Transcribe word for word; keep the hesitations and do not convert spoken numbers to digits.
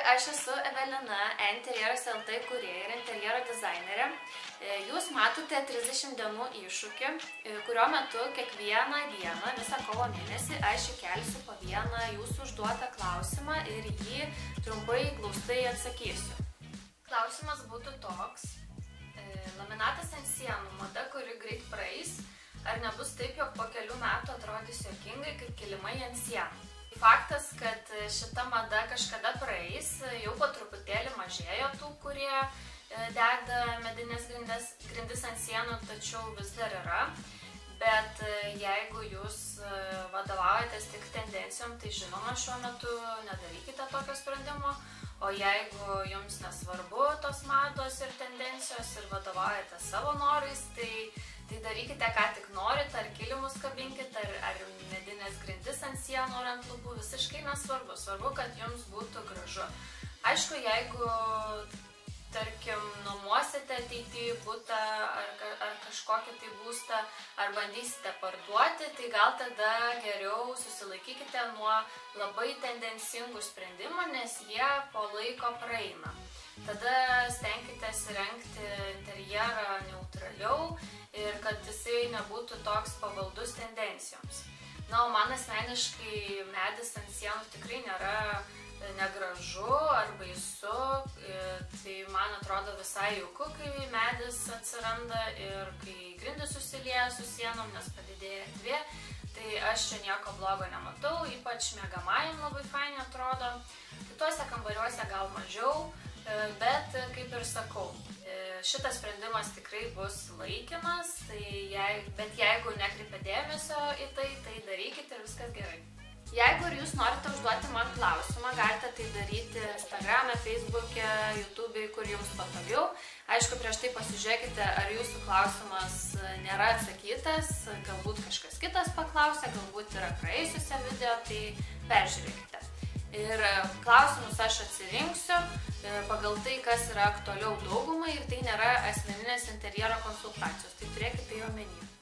aš esu Evelina, Interjeras L T kūrėja ir interjero dizainerė. Jūs matote trisdešimt dienų iššūkį, kurio metu kiekvieną dieną, visą kovo mėnesį, aš įkelsiu po vieną jūsų užduotą klausimą ir jį trumpai glaustai atsakysiu. Klausimas būtų toks. Laminatas ant sienų, mada, kuri greit praeis, ar nebus taip, jog po kelių metų atrodys juokingai kaip kilimai ant sienų? Faktas, kad šita mada kažkada praeis, jau po truputėlį mažėjo tų, kurie deda medinės grindis, grindis ant sienų, tačiau vis dar yra. Bet jeigu jūs vadovaujatės tik tendencijom, tai žinoma, šiuo metu nedarykite tokio sprendimo. O jeigu jums nesvarbu tos mados ir tendencijos ir vadovaujatės savo norais, tai, tai darykite, ką tik norit, ar kilimus kabinkit, ar, ar medinės grindis ant sienų ar ant lubų, visiškai nesvarbu. Svarbu, kad jums būtų gražu. Aišku, jeigu, tarkim, nuomosite ateityje butą ar, ar kažkokį tai būstą, ar bandysite parduoti, tai gal tada geriau susilaikykite nuo labai tendencingų sprendimų, nes jie po laiko praeina. Tada stenkitės rengti interjerą neutraliau ir kad jisai nebūtų toks pavaldus tendencijoms. Na, o man asmeniškai medis ant sienų tikrai nėra negražu ar baisu, tai man atrodo visai jauku, kai medis atsiranda ir kai grindys susilieja su sienom, nes padidėja erdvė, tai aš čia nieko blogo nematau, ypač miegamajam labai fainai atrodo, kituose kambariuose gal mažiau, bet kaip ir sakau, šitas sprendimas tikrai bus laikinas, tai jei, bet jeigu nekreipia dėmesio į tai, tai darykite ir viskas gerai. Jeigu ir jūs norite užduoti man klausimą, galite tai daryti Instagrame, Facebook'e, YouTube'e, kur jums patogiau. Aišku, prieš tai pasižiūrėkite, ar jūsų klausimas nėra atsakytas, galbūt kažkas kitas paklausė, galbūt yra praėjusiuose video, tai peržiūrėkite. Ir klausimus aš atsirinksiu pagal tai, kas yra aktualiau daugumai ir tai nėra asmeninės interjero konsultacijos, tai turėkite tai omeny.